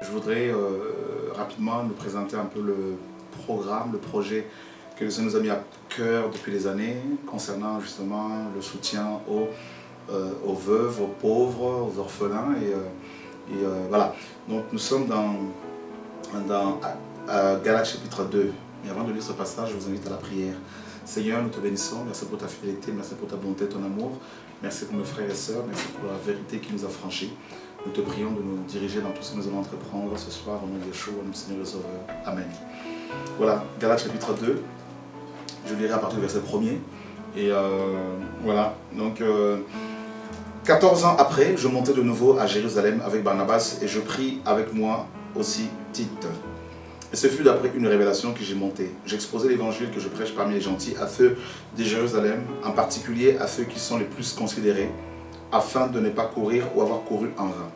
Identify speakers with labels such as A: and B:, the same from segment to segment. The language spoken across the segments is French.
A: je voudrais rapidement nous présenter un peu le programme, le projet que le Seigneur nous a mis à cœur depuis des années concernant justement le soutien aux veuves, aux pauvres, aux orphelins. Voilà. Donc nous sommes dans Galates chapitre 2. Et avant de lire ce passage, je vous invite à la prière. Seigneur, nous te bénissons. Merci pour ta fidélité, merci pour ta bonté, ton amour. Merci pour mes frères et sœurs, merci pour la vérité qui nous a franchis. Nous te prions de nous diriger dans tout ce que nous allons entreprendre ce soir au nom de Yeshua, notre Seigneur et Sauveur. Amen. Voilà, Galates chapitre 2. Je lirai à partir du verset 1er. Et voilà, donc 14 ans après, je montais de nouveau à Jérusalem avec Barnabas et je pris avec moi aussi Tite. Et ce fut d'après une révélation que j'ai montée. J'exposais l'évangile que je prêche parmi les gentils à ceux de Jérusalem, en particulier à ceux qui sont les plus considérés, afin de ne pas courir ou avoir couru en vain.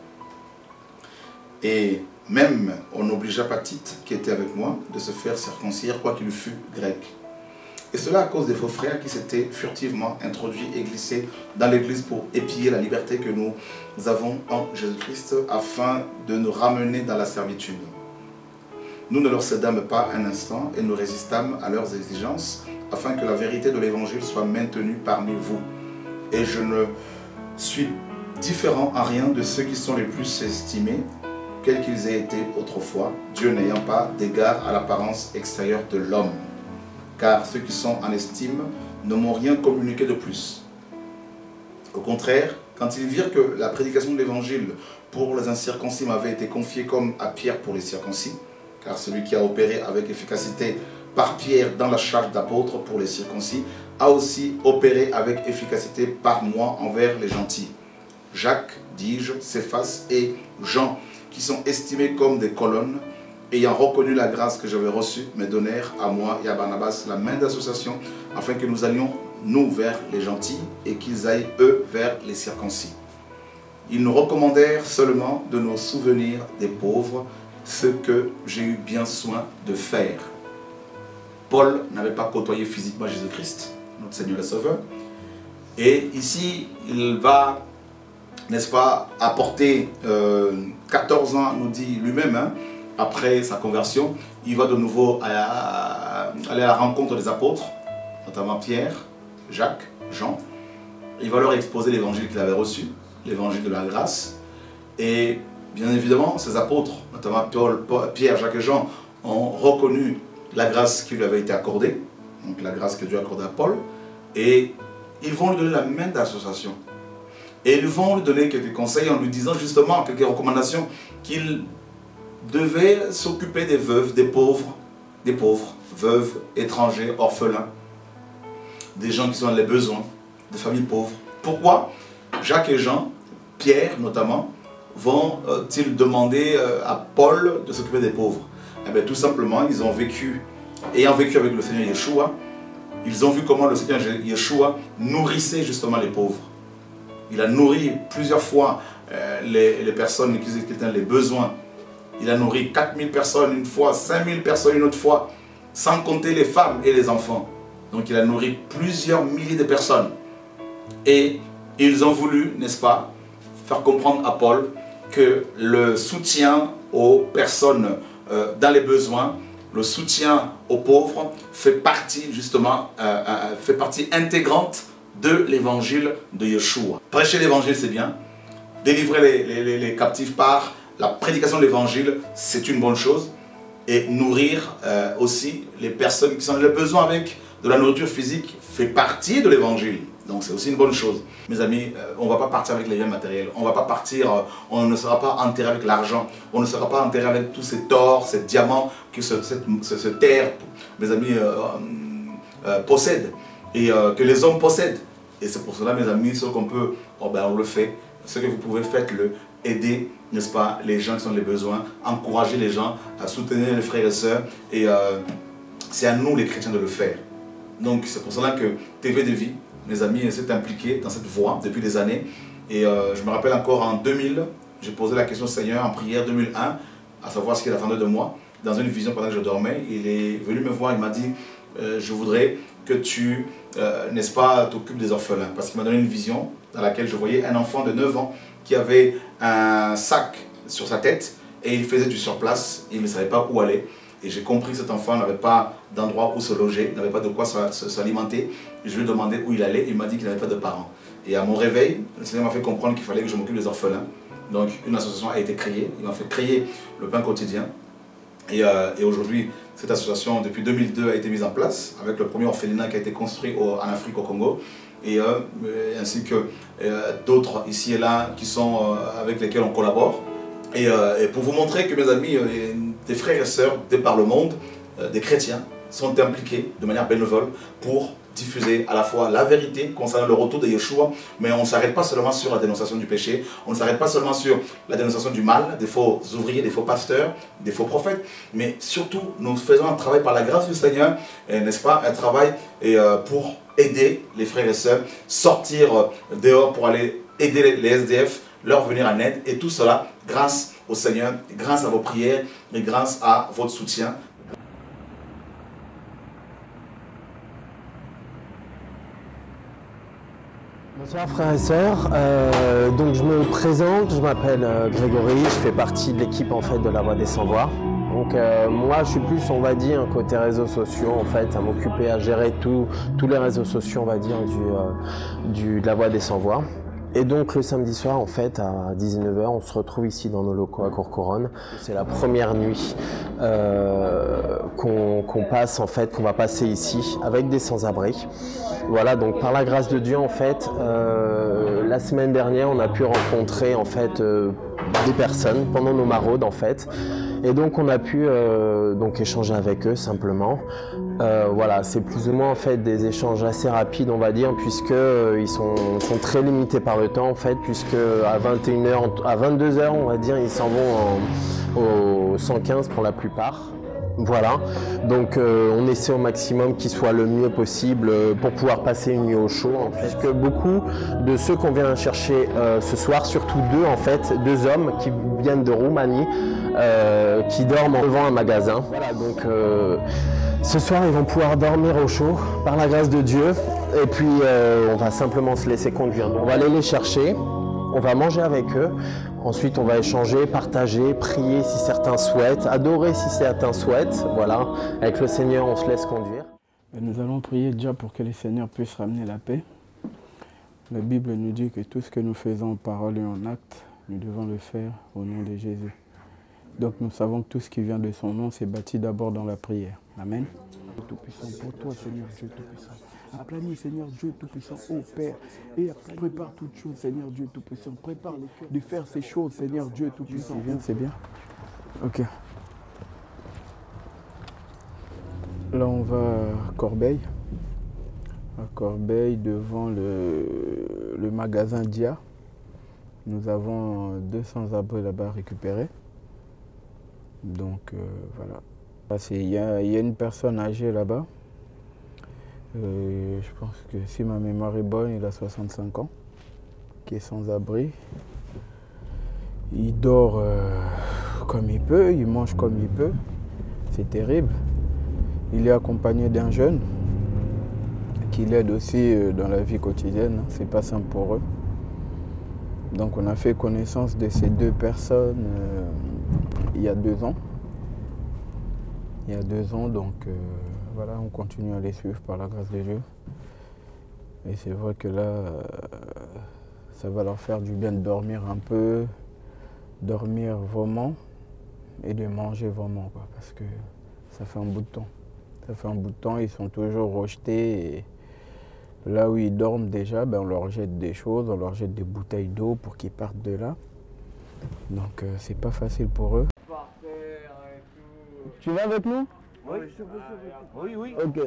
A: Et même on n'obligea pas Tite, qui était avec moi, de se faire circoncire, quoiqu'il fût grec. Et cela à cause des faux frères qui s'étaient furtivement introduits et glissés dans l'église pour épier la liberté que nous avons en Jésus-Christ, afin de nous ramener dans la servitude. Nous ne leur cédâmes pas un instant et nous résistâmes à leurs exigences, afin que la vérité de l'évangile soit maintenue parmi vous. Et je ne suis différent en rien de ceux qui sont les plus estimés, quels qu'ils aient été autrefois, Dieu n'ayant pas d'égard à l'apparence extérieure de l'homme. Car ceux qui sont en estime ne m'ont rien communiqué de plus. Au contraire, quand ils virent que la prédication de l'évangile pour les incirconcis m'avait été confiée comme à Pierre pour les circoncis, car celui qui a opéré avec efficacité par Pierre dans la charge d'apôtre pour les circoncis a aussi opéré avec efficacité par moi envers les gentils. Jacques, dis-je, Céphas et Jean, qui sont estimés comme des colonnes, ayant reconnu la grâce que j'avais reçue, me donnèrent à moi et à Barnabas la main d'association, afin que nous allions, nous, vers les gentils, et qu'ils aillent, eux, vers les circoncis. Ils nous recommandèrent seulement de nous souvenir des pauvres, ce que j'ai eu bien soin de faire. Paul n'avait pas côtoyé physiquement Jésus-Christ, notre Seigneur et Sauveur, et ici, il va, n'est-ce pas, apporter 14 ans, nous dit lui-même, hein, après sa conversion, il va de nouveau aller à la rencontre des apôtres, notamment Pierre, Jacques, Jean. Il va leur exposer l'évangile qu'il avait reçu, l'évangile de la grâce. Et bien évidemment, ces apôtres, notamment Pierre, Jacques et Jean, ont reconnu la grâce qui lui avait été accordée, donc la grâce que Dieu a accordée à Paul, et ils vont lui donner la main d'association. Et ils vont lui donner quelques conseils en lui disant justement quelques recommandations qu'il devait s'occuper des veuves, des pauvres, veuves, étrangers, orphelins, des gens qui sont dans les besoins, des familles pauvres. Pourquoi Jacques et Jean, Pierre notamment, vont-ils demander à Paul de s'occuper des pauvres? Eh bien, tout simplement, ils ont vécu, ayant vécu avec le Seigneur Yeshua, ils ont vu comment le Seigneur Yeshua nourrissait justement les pauvres. Il a nourri plusieurs fois les personnes qui étaient les besoins. Il a nourri 4000 personnes une fois, 5000 personnes une autre fois, sans compter les femmes et les enfants. Donc il a nourri plusieurs milliers de personnes. Et ils ont voulu, n'est-ce pas, faire comprendre à Paul que le soutien aux personnes dans les besoins, le soutien aux pauvres fait partie justement, fait partie intégrante de l'évangile de Yeshua. Prêcher l'évangile, c'est bien. Délivrer les captifs par la prédication de l'évangile, c'est une bonne chose. Et nourrir aussi les personnes qui sont dans le besoin avec de la nourriture physique fait partie de l'évangile. Donc c'est aussi une bonne chose. Mes amis, on ne va pas partir avec les biens matériels. On ne va pas partir, on ne sera pas enterré avec l'argent. On ne sera pas enterré avec tous ces tors, ces diamants que cette terre, mes amis, possède. Et que les hommes possèdent. Et c'est pour cela, mes amis, ce qu'on peut, oh ben on le fait. Ce que vous pouvez, faites-le. Aider, n'est-ce pas, les gens qui sont dans les besoins, encourager les gens, à soutenir les frères et sœurs. Et c'est à nous, les chrétiens, de le faire. Donc, c'est pour cela que TV de Vie, mes amis, s'est impliqué dans cette voie depuis des années. Et je me rappelle encore en 2000, j'ai posé la question au Seigneur en prière 2001, à savoir ce qu'il attendait de moi. Dans une vision pendant que je dormais, il est venu me voir, il m'a dit, je voudrais que tu, n'est-ce pas, t'occupes des orphelins. Parce qu'il m'a donné une vision dans laquelle je voyais un enfant de 9 ans qui avait un sac sur sa tête et il faisait du surplace, il ne savait pas où aller. Et j'ai compris que cet enfant n'avait pas d'endroit où se loger, n'avait pas de quoi s'alimenter. Je lui ai demandé où il allait, il m'a dit qu'il n'avait pas de parents. Et à mon réveil, le Seigneur m'a fait comprendre qu'il fallait que je m'occupe des orphelins. Donc une association a été créée, il m'a fait créer le pain quotidien. Et aujourd'hui, cette association, depuis 2002, a été mise en place avec le premier orphelinat qui a été construit en Afrique, au Congo. Et ainsi que d'autres ici et là qui sont, avec lesquels on collabore. Et pour vous montrer que mes amis, des frères et sœurs de par le monde, des chrétiens, sont impliqués de manière bénévole pour diffuser à la fois la vérité concernant le retour de Yeshua, mais on ne s'arrête pas seulement sur la dénonciation du péché, on ne s'arrête pas seulement sur la dénonciation du mal, des faux ouvriers, des faux pasteurs, des faux prophètes, mais surtout nous faisons un travail par la grâce du Seigneur, n'est-ce pas, un travail pour aider les frères et sœurs, sortir dehors pour aller aider les SDF, leur venir en aide, et tout cela grâce au Seigneur, grâce à vos prières et grâce à votre soutien.
B: Bonsoir frères et sœurs, donc je me présente, je m'appelle Grégory, je fais partie de l'équipe en fait de La Voix des Sans Voix. Donc moi je suis plus, on va dire, côté réseaux sociaux en fait, à m'occuper, à gérer tous les réseaux sociaux, on va dire, de La Voix des Sans Voix. Et donc le samedi soir en fait à 19 h on se retrouve ici dans nos locaux à Courcouronnes. C'est la première nuit qu'on passe en fait, qu'on va passer ici avec des sans-abri. Voilà, donc par la grâce de Dieu en fait, la semaine dernière on a pu rencontrer en fait des personnes pendant nos maraudes en fait. Et donc on a pu donc échanger avec eux simplement. Voilà, c'est plus ou moins en fait des échanges assez rapides on va dire, puisque ils sont très limités par le temps en fait, puisque à 21 h, à 22 h on va dire, ils s'en vont au 115 pour la plupart. Voilà, donc on essaie au maximum qu'il soit le mieux possible pour pouvoir passer une nuit au chaud, en fait. Puisque beaucoup de ceux qu'on vient chercher ce soir, surtout deux hommes qui viennent de Roumanie, qui dorment devant un magasin. Voilà, donc ce soir ils vont pouvoir dormir au chaud par la grâce de Dieu, et puis on va simplement se laisser conduire. Donc, on va aller les chercher, on va manger avec eux. Ensuite, on va échanger, partager, prier si certains souhaitent, adorer si certains souhaitent. Voilà, avec le Seigneur, on se laisse conduire.
C: Nous allons prier déjà pour que le Seigneur puisse ramener la paix. La Bible nous dit que tout ce que nous faisons en parole et en acte, nous devons le faire au nom de Jésus. Donc nous savons que tout ce qui vient de son nom s'est bâti d'abord dans la prière. Amen. Tout-Puissant, pour toi, Seigneur Dieu Tout-Puissant. Aplanis, Seigneur Dieu Tout-Puissant, ô Père, et prépare toutes choses, Seigneur Dieu Tout-Puissant. Prépare les cœurs de faire ces choses, Seigneur Dieu Tout-Puissant. C'est bien? Ok. Là, on va à Corbeil. À Corbeil, devant le magasin Dia. Nous avons 200 abris là-bas récupérés. Donc, voilà. Il y a une personne âgée là-bas. Je pense que si ma mémoire est bonne, il a 65 ans, qui est sans abri. Il dort comme il peut, il mange comme il peut. C'est terrible. Il est accompagné d'un jeune qui l'aide aussi dans la vie quotidienne. C'est pas simple pour eux. Donc on a fait connaissance de ces deux personnes il y a 2 ans. Il y a 2 ans, donc voilà, on continue à les suivre par la grâce de Dieu. Et c'est vrai que là, ça va leur faire du bien de dormir un peu, dormir vraiment et de manger vraiment, quoi, parce que ça fait un bout de temps. Ça fait un bout de temps, ils sont toujours rejetés. Et là où ils dorment déjà, ben, on leur jette des choses, on leur jette des bouteilles d'eau pour qu'ils partent de là. Donc c'est pas facile pour eux. Tu vas avec nous? Oui. Oui, oui. Ok.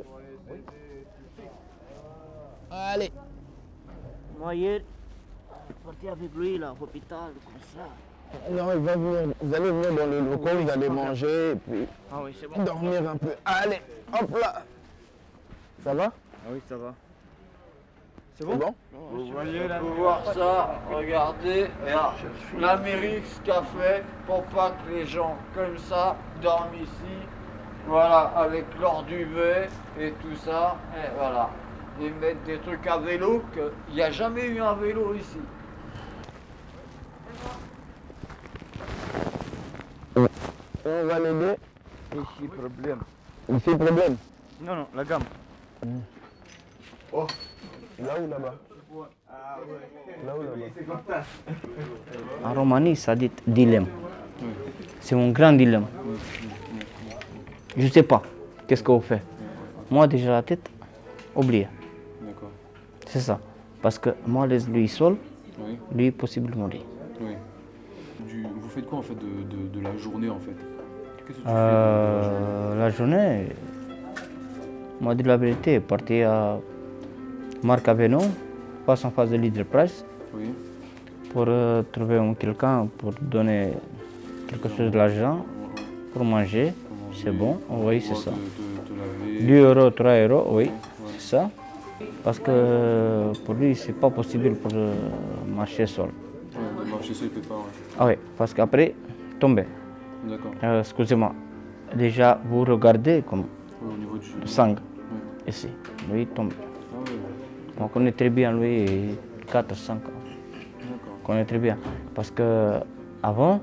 C: Allez.
D: Moi hier, je suis parti avec lui là, à l'hôpital, comme ça.
B: Non, il va venir. Vous allez venir dans le local, vous allez manger et puis dormir un peu. Allez, hop là. Ça va?
D: Ah oui, ça va.
B: C'est bon?
E: Vous voyez, là, vous voir ça, regardez, l'Amérique, ce qu'a fait pour pas que les gens comme ça dorment ici, voilà, avec leur duvet et tout ça, et voilà. Ils mettent des trucs à vélo, qu'il n'y a jamais eu un vélo ici.
B: On va l'aider.
E: Ici, problème.
B: Ici, problème.
E: Non, non, la gamme.
A: Oh,
B: Là ou là-bas? Là ou là-bas?
D: En Roumanie, ça dit dilemme. C'est un grand dilemme. Je ne sais pas qu'est-ce qu'on fait. Moi, déjà la tête, oublié.
F: D'accord.
D: C'est ça. Parce que moi, laisse lui seul,
F: Oui.
D: lui, possible de mourir.
F: Oui. Vous faites quoi en fait de la journée en fait? Qu'est-ce que tu fais de
D: La journée, moi, de la vérité, partir à Marc Avenon, passe en face de Leader Price,
F: Oui.
D: pour trouver quelqu'un pour donner quelque chose de l'argent, pour manger. C'est bon, oui, c'est ça.
F: Te laver.
D: 2 euros, 3 euros, oui,
F: Ouais.
D: c'est ça. Parce que pour lui, c'est pas possible pour marcher seul.
F: Ouais, de marcher seul, il peut pas. Ouais.
D: Ah oui, parce qu'après, tomber.
F: D'accord.
D: Excusez-moi, déjà, vous regardez comme
F: Ouais, au niveau du.
D: le sang,
F: Ouais.
D: ici. Lui, tombe.
F: Ah ouais.
D: On connaît très bien lui, 4-5 ans.
F: D'accord.
D: On connaît très bien. Parce que avant,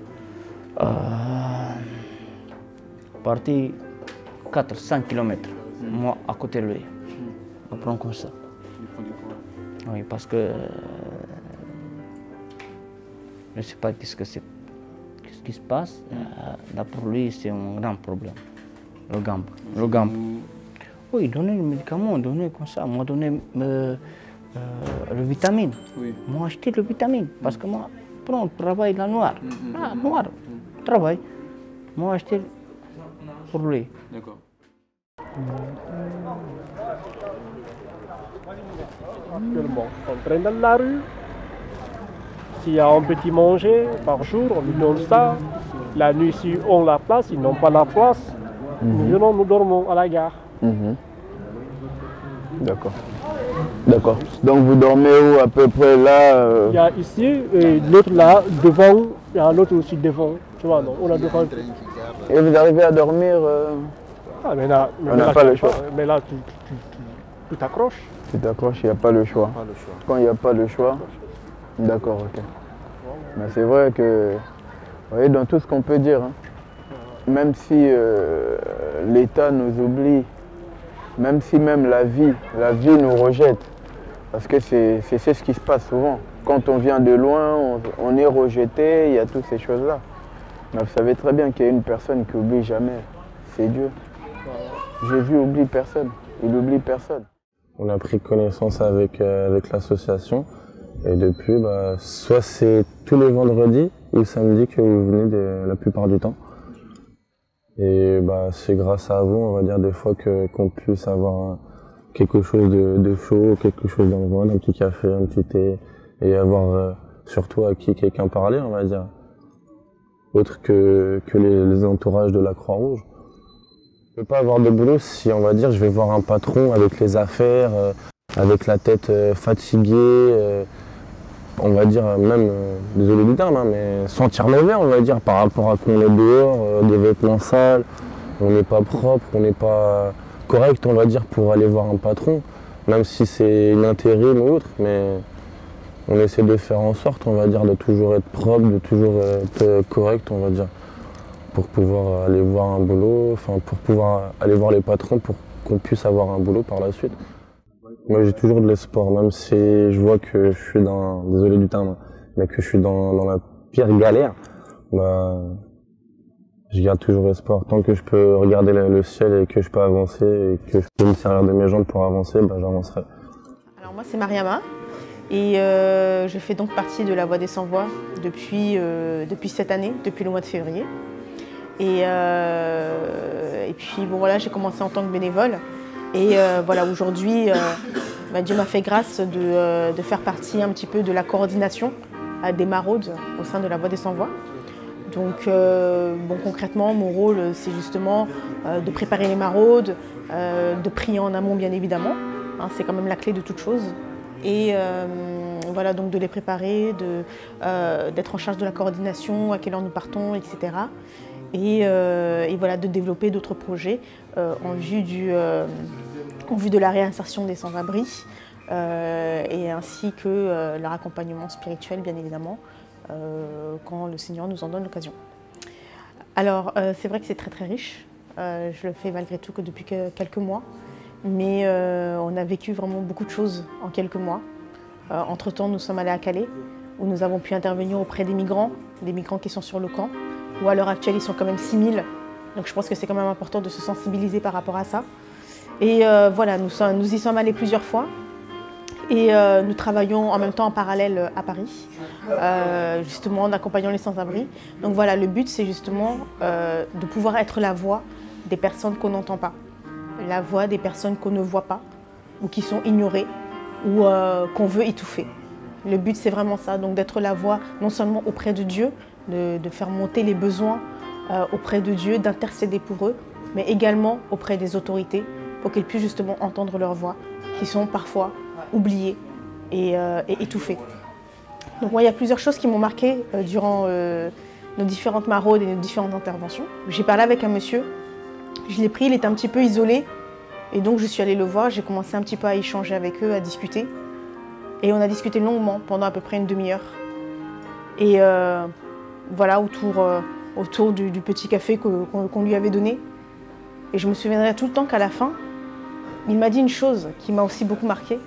D: parti 4-5 km, moi à côté de lui. On prend comme ça.
F: Il prend du poids.
D: Oui, parce que je ne sais pas qu'est-ce qui se passe. Là pour lui, c'est un grand problème. Le gambe. Le gambe. Oui, donner le médicament, donner comme ça. Moi, donner le vitamine.
F: Oui.
D: Moi, acheter le vitamine. Parce que moi, prends, travail la noire. Ah, noir, travail. Moi, acheter pour lui.
F: D'accord.
G: Actuellement, on traîne dans la rue. S'il y a un petit manger par jour, on lui donne ça. La nuit, si on la place, ils n'ont pas la place. Nous venons, nous dormons à la gare.
B: D'accord. D'accord. Donc vous dormez où à peu près là
G: Il y a ici, et l'autre là, devant, il y a l'autre aussi devant. Tu vois, non, on a devant.
B: Et vous arrivez à dormir
G: Ah, mais là,
B: On n'a pas le choix.
G: Mais là, tu t'accroches.
B: Tu t'accroches, il n'y a pas le choix. Quand il n'y a pas le choix, d'accord, ok. Mais c'est vrai que, vous voyez, dans tout ce qu'on peut dire, hein, même si l'État nous oublie, même si même la vie nous rejette, parce que c'est ce qui se passe souvent. Quand on vient de loin, on est rejeté, il y a toutes ces choses-là. Mais vous savez très bien qu'il y a une personne qui oublie jamais, c'est Dieu. Jésus oublie personne, il oublie personne. On a pris connaissance avec l'association et depuis, soit c'est tous les vendredis ou samedis que vous venez la plupart du temps. Et c'est grâce à vous, on va dire, des fois qu'on puisse avoir quelque chose de chaud, quelque chose dans le ventre, un petit café, un petit thé, et avoir surtout à qui quelqu'un parler, on va dire, autre que les entourages de la Croix-Rouge. Je ne peux pas avoir de boulot si, on va dire, je vais voir un patron avec les affaires, avec la tête fatiguée, on va dire même, désolé du terme, hein, mais sentir mauvais, on va dire, par rapport à qu'on est dehors, des vêtements sales, on n'est pas propre, on n'est pas correct, on va dire, pour aller voir un patron, même si c'est une intérim ou autre, mais on essaie de faire en sorte, on va dire, de toujours être propre, de toujours être correct, on va dire, pour pouvoir aller voir un boulot, enfin pour pouvoir aller voir les patrons pour qu'on puisse avoir un boulot par la suite. Moi j'ai toujours de l'espoir, même si je vois que je suis désolé du terme, mais que je suis dans la pire galère, je garde toujours espoir. Tant que je peux regarder le ciel et que je peux avancer et que je peux me servir de mes jambes pour avancer, j'avancerai.
H: Alors moi c'est Mariama et je fais donc partie de la Voix des Sans-Voix depuis cette année, depuis le mois de février. Et puis bon voilà, j'ai commencé en tant que bénévole et voilà, aujourd'hui Dieu m'a fait grâce de faire partie un petit peu de la coordination des maraudes au sein de la Voix des Sans-Voix. Donc concrètement mon rôle c'est justement de préparer les maraudes, de prier en amont bien évidemment, hein, c'est quand même la clé de toute chose. Et voilà, donc de les préparer, d'être en charge de la coordination, à quelle heure nous partons, etc. Et voilà, de développer d'autres projets en vue de la réinsertion des sans-abri et ainsi que leur accompagnement spirituel, bien évidemment, quand le Seigneur nous en donne l'occasion. Alors, c'est vrai que c'est très très riche. Je le fais malgré tout que depuis quelques mois. Mais on a vécu vraiment beaucoup de choses en quelques mois. Entre-temps, nous sommes allés à Calais, où nous avons pu intervenir auprès des migrants qui sont sur le camp, où à l'heure actuelle, ils sont quand même 6000. Donc je pense que c'est quand même important de se sensibiliser par rapport à ça. Et voilà, nous y sommes allés plusieurs fois. Et nous travaillons en même temps en parallèle à Paris, justement en accompagnant les sans-abri. Donc voilà, le but c'est justement de pouvoir être la voix des personnes qu'on n'entend pas, la voix des personnes qu'on ne voit pas, ou qui sont ignorées, ou qu'on veut étouffer. Le but c'est vraiment ça, donc d'être la voix non seulement auprès de Dieu, de faire monter les besoins auprès de Dieu, d'intercéder pour eux, mais également auprès des autorités, pour qu'ils puissent justement entendre leurs voix, qui sont parfois oubliées et étouffées. Donc moi, il y a plusieurs choses qui m'ont marqué durant nos différentes maraudes et nos différentes interventions. J'ai parlé avec un monsieur, je l'ai pris, il était un petit peu isolé, et donc je suis allée le voir, j'ai commencé un petit peu à échanger avec eux, à discuter. Et on a discuté longuement, pendant à peu près une demi-heure. Et voilà, autour du petit café qu'on lui avait donné. Et je me souviendrai tout le temps qu'à la fin, il m'a dit une chose qui m'a aussi beaucoup marquée.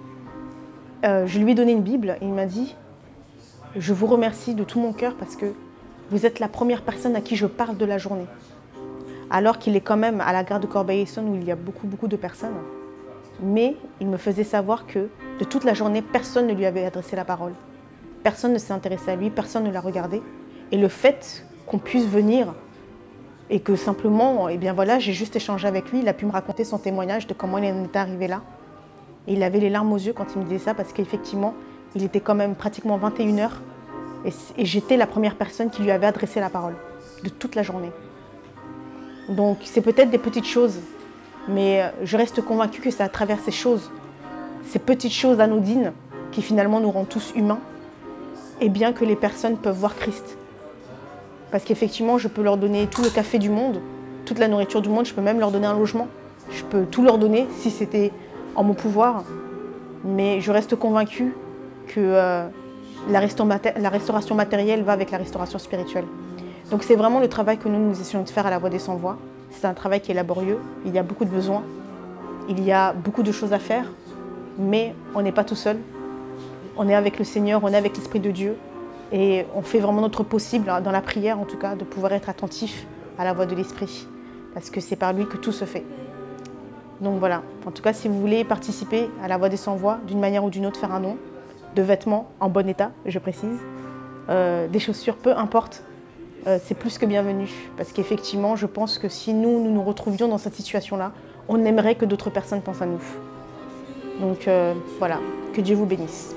H: Je lui ai donné une Bible et il m'a dit « Je vous remercie de tout mon cœur parce que vous êtes la première personne à qui je parle de la journée. » Alors qu'il est quand même à la gare de Corbeil-Essonnes où il y a beaucoup de personnes. Mais il me faisait savoir que de toute la journée, personne ne lui avait adressé la parole. Personne ne s'est intéressé à lui, personne ne l'a regardé. Et le fait qu'on puisse venir et que simplement, eh bien voilà, j'ai juste échangé avec lui, il a pu me raconter son témoignage de comment il en était arrivé là. Et il avait les larmes aux yeux quand il me disait ça parce qu'effectivement, il était quand même pratiquement 21h et j'étais la première personne qui lui avait adressé la parole de toute la journée. Donc c'est peut-être des petites choses, mais je reste convaincue que c'est à travers ces choses, ces petites choses anodines qui finalement nous rendent tous humains, et bien que les personnes peuvent voir Christ. Parce qu'effectivement, je peux leur donner tout le café du monde, toute la nourriture du monde, je peux même leur donner un logement. Je peux tout leur donner si c'était en mon pouvoir, mais je reste convaincue que la restauration matérielle va avec la restauration spirituelle. Donc c'est vraiment le travail que nous essayons de faire à la Voix des Sans Voix. C'est un travail qui est laborieux, il y a beaucoup de besoins, il y a beaucoup de choses à faire, mais on n'est pas tout seul. On est avec le Seigneur, on est avec l'Esprit de Dieu et on fait vraiment notre possible, dans la prière en tout cas, de pouvoir être attentif à la voix de l'Esprit parce que c'est par lui que tout se fait. Donc voilà, en tout cas si vous voulez participer à la Voix des Sans Voix d'une manière ou d'une autre, faire un don, de vêtements en bon état, je précise, des chaussures, peu importe, c'est plus que bienvenu parce qu'effectivement je pense que si nous retrouvions dans cette situation-là, on aimerait que d'autres personnes pensent à nous. Donc voilà, que Dieu vous bénisse.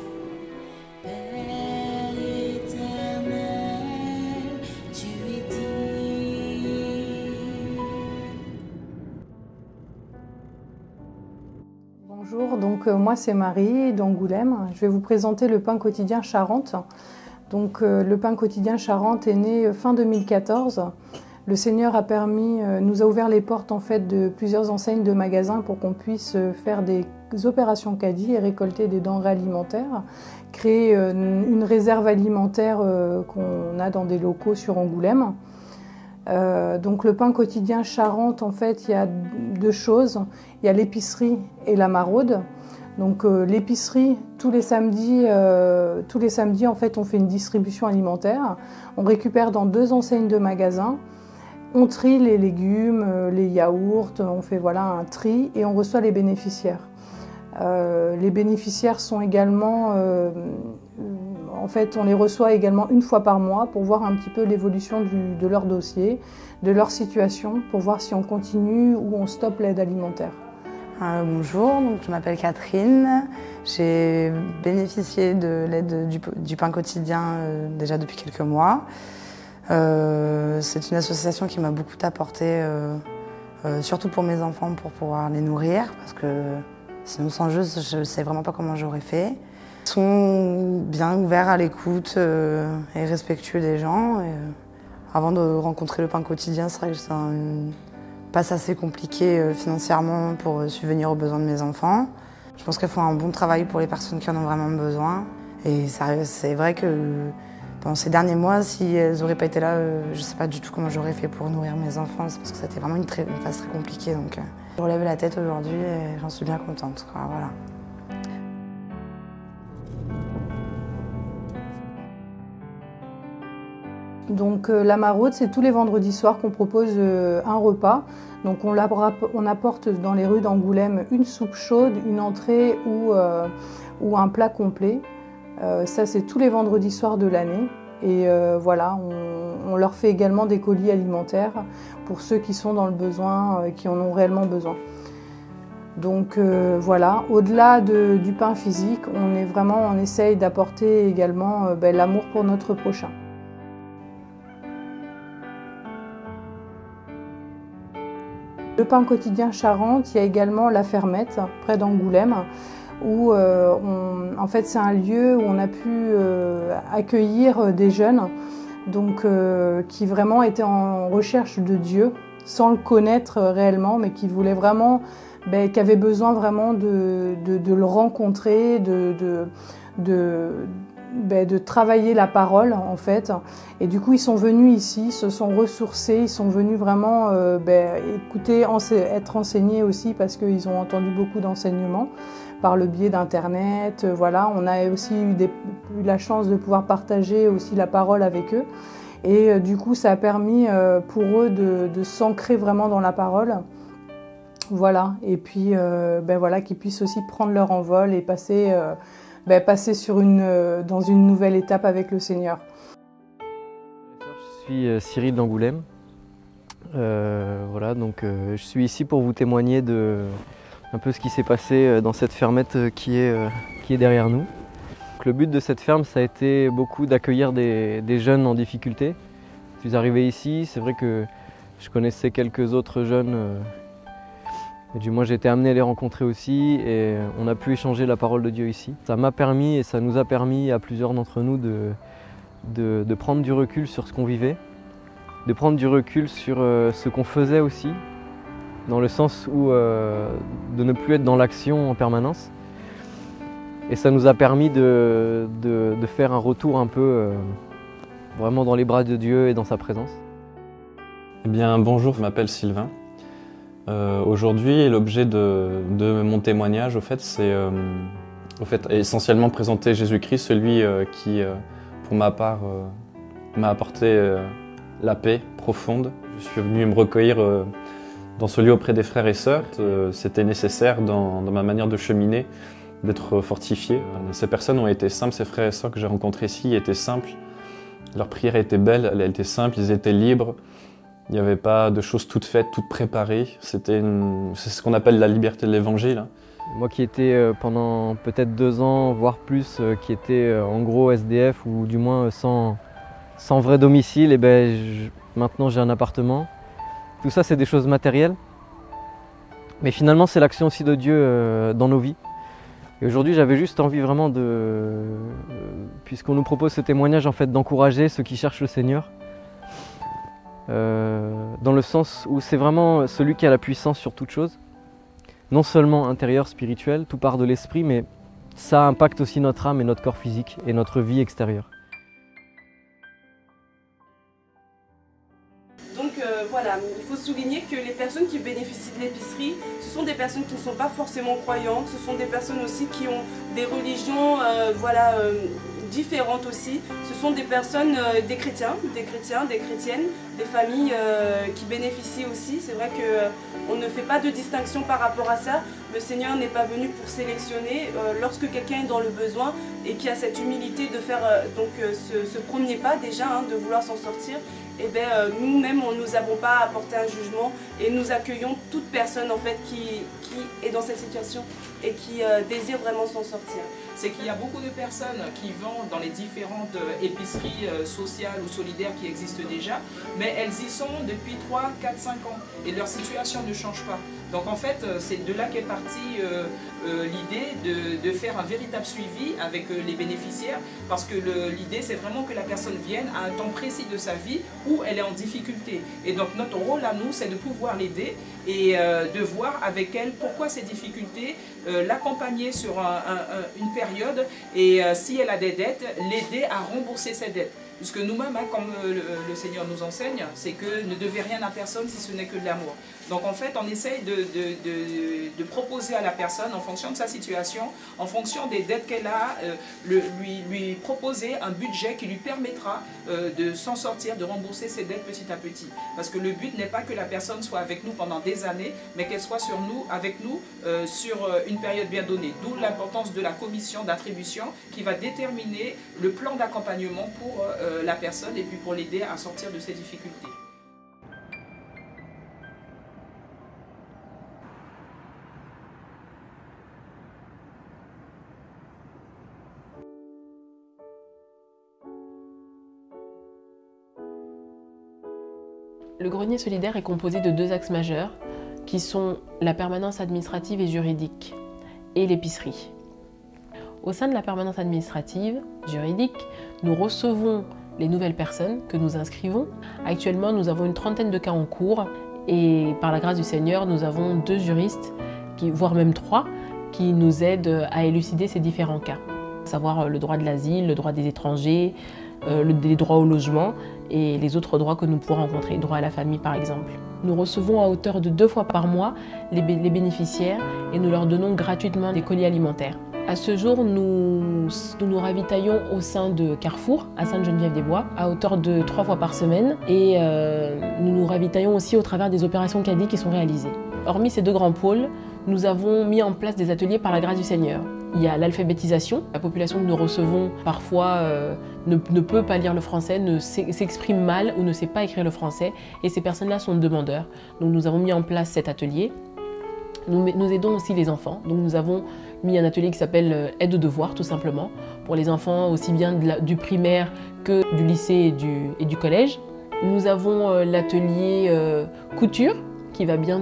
I: Bonjour, donc moi c'est Marie d'Angoulême. Je vais vous présenter le pain quotidien Charente. Donc le pain quotidien Charente est né fin 2014. Le Seigneur nous a ouvert les portes en fait de plusieurs enseignes de magasins pour qu'on puisse faire des opérations caddie et récolter des denrées alimentaires, créer une réserve alimentaire qu'on a dans des locaux sur Angoulême. Donc le pain quotidien Charente, en fait, il y a deux choses. Il y a l'épicerie et la maraude. Donc l'épicerie, tous les samedis, en fait, on fait une distribution alimentaire. On récupère dans 2 enseignes de magasins. On trie les légumes, les yaourts, on fait voilà un tri et on reçoit les bénéficiaires. Les bénéficiaires sont également, en fait, on les reçoit également une fois par mois pour voir un petit peu l'évolution de leur dossier, de leur situation, pour voir si on continue ou on stoppe l'aide alimentaire.
J: Bonjour, donc je m'appelle Catherine. J'ai bénéficié de l'aide du pain quotidien déjà depuis quelques mois. C'est une association qui m'a beaucoup apporté, surtout pour mes enfants, pour pouvoir les nourrir, parce que sinon sans eux, je ne sais vraiment pas comment j'aurais fait. Ils sont bien ouverts à l'écoute et respectueux des gens. Et, avant de rencontrer le pain quotidien, c'est vrai que c'est une passe assez compliquée financièrement pour subvenir aux besoins de mes enfants. Je pense qu'elles font un bon travail pour les personnes qui en ont vraiment besoin. Et c'est vrai que Pendant ces derniers mois, si elles n'auraient pas été là, je ne sais pas du tout comment j'aurais fait pour nourrir mes enfants, parce que c'était vraiment une phase très compliquée. Donc, je relève la tête aujourd'hui et j'en suis bien contente, quoi, voilà.
I: Donc la maraude, c'est tous les vendredis soirs qu'on propose un repas. Donc on apporte dans les rues d'Angoulême une soupe chaude, une entrée ou un plat complet. Ça, c'est tous les vendredis soirs de l'année. Et voilà, on leur fait également des colis alimentaires pour ceux qui sont dans le besoin, qui en ont réellement besoin. Donc voilà, au-delà du pain physique, on essaye d'apporter également l'amour pour notre prochain. Le pain quotidien Charente, il y a également la Fermette, près d'Angoulême, où en fait c'est un lieu où on a pu accueillir des jeunes donc, qui vraiment étaient en recherche de Dieu, sans le connaître réellement, mais qui voulaient vraiment, qui avaient besoin vraiment de le rencontrer, de travailler la parole en fait. Et du coup ils sont venus ici, se sont ressourcés, ils sont venus vraiment écouter, être enseignés aussi parce qu'ils ont entendu beaucoup d'enseignements par le biais d'internet. Voilà, on a aussi eu la chance de pouvoir partager aussi la parole avec eux. Et du coup ça a permis pour eux de s'ancrer vraiment dans la parole. Voilà, et puis voilà, qu'ils puissent aussi prendre leur envol et passer dans une nouvelle étape avec le Seigneur.
K: Je suis Cyril d'Angoulême. Voilà, donc je suis ici pour vous témoigner de un peu ce qui s'est passé dans cette fermette qui est derrière nous. Donc, le but de cette ferme, ça a été beaucoup d'accueillir des jeunes en difficulté. Je suis arrivé ici, c'est vrai que je connaissais quelques autres jeunes. Et du moins j'ai été amené à les rencontrer aussi et on a pu échanger la parole de Dieu ici. Ça m'a permis et ça nous a permis à plusieurs d'entre nous de prendre du recul sur ce qu'on vivait, de prendre du recul sur ce qu'on faisait aussi, dans le sens où de ne plus être dans l'action en permanence. Et ça nous a permis de faire un retour un peu vraiment dans les bras de Dieu et dans sa présence.
L: Eh bien bonjour, je m'appelle Sylvain. Aujourd'hui, l'objet de mon témoignage, c'est essentiellement présenter Jésus-Christ, celui qui, pour ma part, m'a apporté la paix profonde. Je suis venu me recueillir dans ce lieu auprès des frères et sœurs. C'était nécessaire dans ma manière de cheminer, d'être fortifié. Ces personnes ont été simples, ces frères et sœurs que j'ai rencontrés ici étaient simples. Leur prière était belle, elle était simple, ils étaient libres. Il n'y avait pas de choses toutes faites, toutes préparées. C'est ce qu'on appelle la liberté de l'évangile.
K: Moi qui étais pendant peut-être 2 ans, voire plus, qui était en gros SDF ou du moins sans vrai domicile, et maintenant j'ai un appartement. Tout ça c'est des choses matérielles. Mais finalement c'est l'action aussi de Dieu dans nos vies. Et aujourd'hui j'avais juste envie vraiment puisqu'on nous propose ce témoignage en fait, d'encourager ceux qui cherchent le Seigneur. Dans le sens où c'est vraiment celui qui a la puissance sur toute chose, non seulement intérieur, spirituel, tout part de l'esprit, mais ça impacte aussi notre âme et notre corps physique et notre vie extérieure.
M: Donc voilà, il faut souligner que les personnes qui bénéficient de l'épicerie, ce sont des personnes qui ne sont pas forcément croyantes, ce sont des personnes aussi qui ont des religions différentes aussi. Ce sont des personnes, des chrétiens, des chrétiennes, des familles qui bénéficient aussi. C'est vrai qu'on ne fait pas de distinction par rapport à ça. Le Seigneur n'est pas venu pour sélectionner. Lorsque quelqu'un est dans le besoin et qui a cette humilité de faire ce premier pas déjà, de vouloir s'en sortir, nous-mêmes, nous n'avons pas à apporter un jugement et nous accueillons toute personne en fait qui est dans cette situation et qui désire vraiment s'en sortir.
N: C'est qu'il y a beaucoup de personnes qui vendent dans les différentes épiceries sociales ou solidaires qui existent déjà, mais elles y sont depuis 3, 4, 5 ans et leur situation ne change pas. Donc en fait, c'est de là qu'est partie l'idée de faire un véritable suivi avec les bénéficiaires, parce que l'idée c'est vraiment que la personne vienne à un temps précis de sa vie où elle est en difficulté. Et donc notre rôle à nous, c'est de pouvoir l'aider et de voir avec elle pourquoi ces difficultés, l'accompagner sur une période et si elle a des dettes, l'aider à rembourser ses dettes. Puisque nous-mêmes, hein, comme le Seigneur nous enseigne, c'est que ne devez rien à personne si ce n'est que de l'amour. Donc en fait, on essaye de proposer à la personne, en fonction de sa situation, en fonction des dettes qu'elle a, lui proposer un budget qui lui permettra de s'en sortir, de rembourser ses dettes petit à petit. Parce que le but n'est pas que la personne soit avec nous pendant des années, mais qu'elle soit avec nous sur une période bien donnée. D'où l'importance de la commission d'attribution qui va déterminer le plan d'accompagnement pour la personne et puis pour l'aider à sortir de ses difficultés.
O: Le grenier solidaire est composé de 2 axes majeurs qui sont la permanence administrative et juridique et l'épicerie. Au sein de la permanence administrative, juridique, nous recevons les nouvelles personnes que nous inscrivons. Actuellement, nous avons une trentaine de cas en cours et par la grâce du Seigneur, nous avons 2 juristes, voire même 3, qui nous aident à élucider ces différents cas. À savoir le droit de l'asile, le droit des étrangers, les droits au logement et les autres droits que nous pouvons rencontrer, droit à la famille par exemple. Nous recevons à hauteur de 2 fois par mois les bénéficiaires et nous leur donnons gratuitement des colis alimentaires. À ce jour, nous ravitaillons au sein de Carrefour, à Sainte-Geneviève-des-Bois, à hauteur de 3 fois par semaine et nous nous ravitaillons aussi au travers des opérations CADI qui sont réalisées. Hormis ces 2 grands pôles, nous avons mis en place des ateliers par la grâce du Seigneur. Il y a l'alphabétisation. La population que nous recevons parfois ne peut pas lire le français, s'exprime mal ou ne sait pas écrire le français et ces personnes-là sont demandeurs. Donc nous avons mis en place cet atelier. Nous aidons aussi les enfants. Donc nous avons mis un atelier qui s'appelle aide aux devoirs tout simplement pour les enfants aussi bien du primaire que du lycée et du collège. Nous avons l'atelier couture qui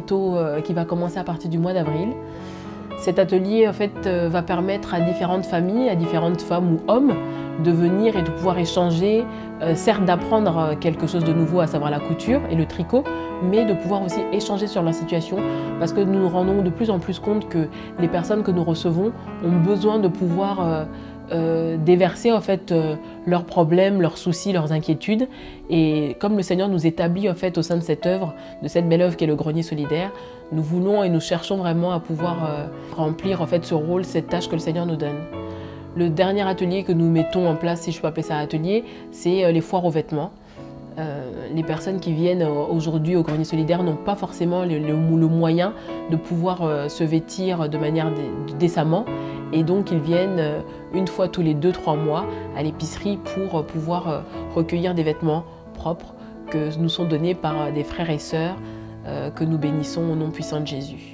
O: va commencer à partir du mois d'avril. Cet atelier en fait, va permettre à différentes familles, à différentes femmes ou hommes de venir et de pouvoir échanger, certes d'apprendre quelque chose de nouveau, à savoir la couture et le tricot, mais de pouvoir aussi échanger sur leur situation parce que nous nous rendons de plus en plus compte que les personnes que nous recevons ont besoin de pouvoir déverser en fait leurs problèmes, leurs soucis, leurs inquiétudes. Et comme le Seigneur nous établit en fait au sein de cette œuvre, de cette belle œuvre qui est le grenier solidaire, nous voulons et nous cherchons vraiment à pouvoir remplir en fait ce rôle, cette tâche que le Seigneur nous donne. Le dernier atelier que nous mettons en place, si je peux appeler ça atelier, c'est les foires aux vêtements. Les personnes qui viennent aujourd'hui au grenier solidaire n'ont pas forcément le moyen de pouvoir se vêtir de manière décemment et donc ils viennent une fois tous les 2-3 mois à l'épicerie pour pouvoir recueillir des vêtements propres que nous sont donnés par des frères et sœurs que nous bénissons au nom puissant de Jésus.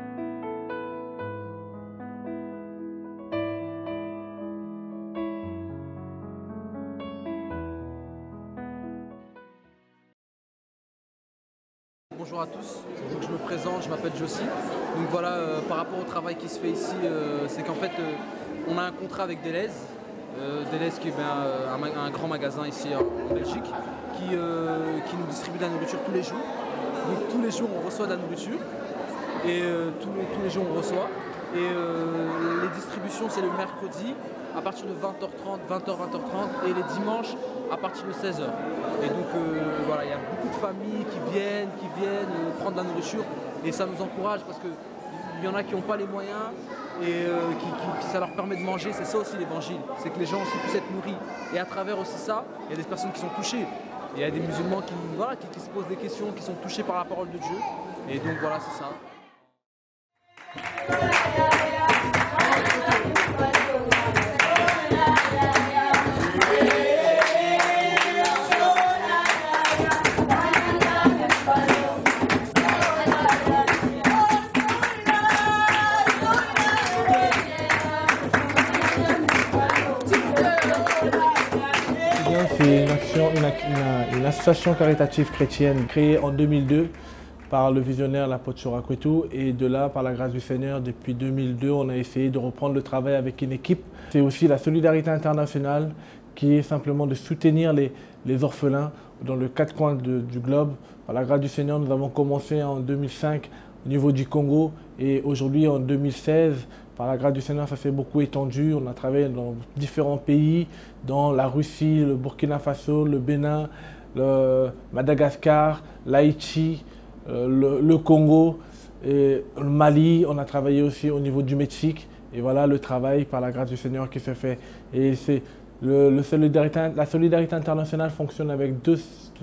P: Bonjour à tous, donc je me présente, je m'appelle Josie. Donc voilà, par rapport au travail qui se fait ici, c'est qu'en fait on a un contrat avec Deleuze. Deleuze qui est un grand magasin ici en Belgique qui nous distribue de la nourriture tous les jours. Donc tous les jours on reçoit de la nourriture et tous les jours on reçoit. Et les distributions c'est le mercredi à partir de 20h30, 20h et les dimanches à partir de 16h. Et donc voilà, il y a beaucoup de familles qui viennent prendre de la nourriture et ça nous encourage parce qu'il y en a qui n'ont pas les moyens et ça leur permet de manger. C'est ça aussi l'évangile, c'est que les gens aussi puissent être nourris. Et à travers aussi ça, il y a des personnes qui sont touchées. Il y a des musulmans qui se posent des questions, qui sont touchés par la parole de Dieu. Et donc voilà, c'est ça.
Q: C'est une association caritative chrétienne créée en 2002 par le visionnaire l'apôtre Chorakwetu. Et de là, par la grâce du Seigneur, depuis 2002, on a essayé de reprendre le travail avec une équipe. C'est aussi la solidarité internationale qui est simplement de soutenir les orphelins dans les 4 coins du globe. Par la grâce du Seigneur, nous avons commencé en 2005 au niveau du Congo et aujourd'hui en 2016, par la grâce du Seigneur, ça s'est beaucoup étendu. On a travaillé dans différents pays, dans la Russie, le Burkina Faso, le Bénin, le Madagascar, l'Haïti, le Congo, et le Mali. On a travaillé aussi au niveau du Mexique. Et voilà le travail par la grâce du Seigneur qui se fait. Et c'est la solidarité internationale fonctionne avec 2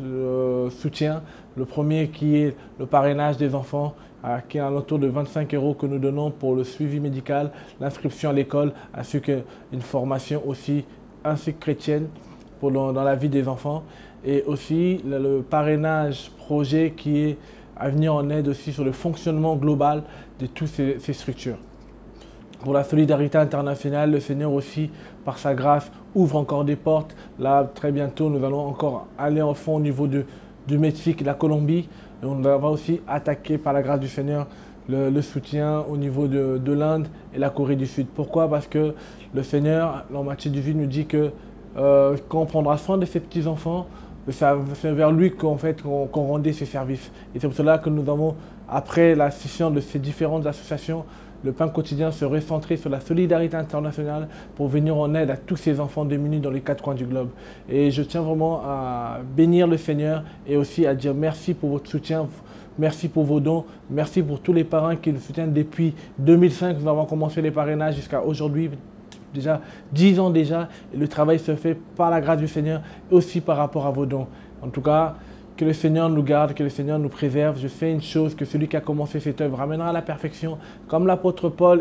Q: soutiens. Le premier qui est le parrainage des enfants, qui est à l'entour de 25 € que nous donnons pour le suivi médical, l'inscription à l'école, ainsi qu'une formation aussi chrétienne dans la vie des enfants. Et aussi le parrainage projet qui est à venir en aide aussi sur le fonctionnement global de toutes ces structures. Pour la solidarité internationale, le Seigneur aussi, par sa grâce, ouvre encore des portes. Là, très bientôt, nous allons encore aller en fond au niveau du Mexique et de la Colombie. Et on va aussi attaquer, par la grâce du Seigneur, le soutien au niveau de l'Inde et la Corée du Sud. Pourquoi? Parce que le Seigneur, dans Matthieu 18, nous dit que quand on prendra soin de ses petits-enfants, c'est vers lui qu'on rendait ses services. Et c'est pour cela que nous avons, après la scission de ces différentes associations, le pain quotidien se recentrer sur la solidarité internationale pour venir en aide à tous ces enfants démunis dans les 4 coins du globe. Et je tiens vraiment à bénir le Seigneur et aussi à dire merci pour votre soutien, merci pour vos dons, merci pour tous les parrains qui nous soutiennent depuis 2005. Nous avons commencé les parrainages jusqu'à aujourd'hui, déjà 10 ans déjà. Et le travail se fait par la grâce du Seigneur et aussi par rapport à vos dons. En tout cas, que le Seigneur nous garde, que le Seigneur nous préserve. Je sais une chose, que celui qui a commencé cette œuvre ramènera à la perfection, comme l'apôtre Paul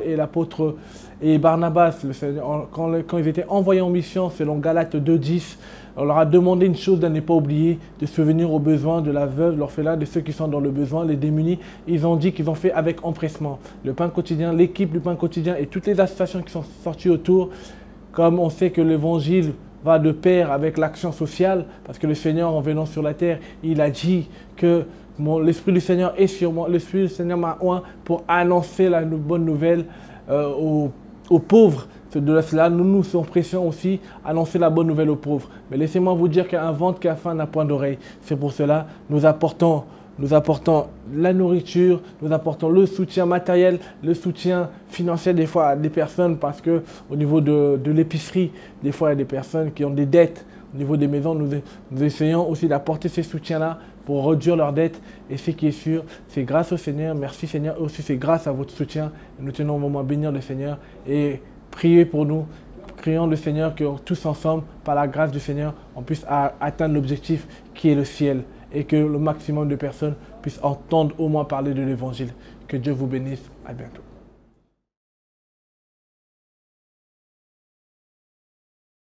Q: et Barnabas, quand ils étaient envoyés en mission, selon Galates 2:10, on leur a demandé une chose, de ne pas oublier, de subvenir aux besoins de la veuve, l'orphelin, de ceux qui sont dans le besoin, les démunis. Ils ont dit qu'ils ont fait avec empressement. Le pain quotidien, l'équipe du pain quotidien et toutes les associations qui sont sorties autour, comme on sait que l'évangile va de pair avec l'action sociale, parce que le Seigneur, en venant sur la terre, il a dit que l'Esprit du Seigneur est sur moi, l'Esprit du Seigneur m'a oint pour annoncer la bonne nouvelle aux pauvres. De cela, nous sommes pressants aussi à annoncer la bonne nouvelle aux pauvres. Mais laissez-moi vous dire qu'un ventre qui a faim n'a point d'oreille. C'est pour cela que nous apportons la nourriture, nous apportons le soutien matériel, le soutien financier des fois à des personnes, parce qu'au niveau de l'épicerie, des fois il y a des personnes qui ont des dettes. Au niveau des maisons, nous essayons aussi d'apporter ces soutiens-là pour réduire leurs dettes. Et ce qui est sûr, c'est grâce au Seigneur, merci Seigneur, et aussi c'est grâce à votre soutien. Et nous tenons vraiment à bénir le Seigneur et prier pour nous. Prions le Seigneur que tous ensemble, par la grâce du Seigneur, on puisse atteindre l'objectif qui est le ciel, et que le maximum de personnes puissent entendre au moins parler de l'Évangile. Que Dieu vous bénisse. À bientôt.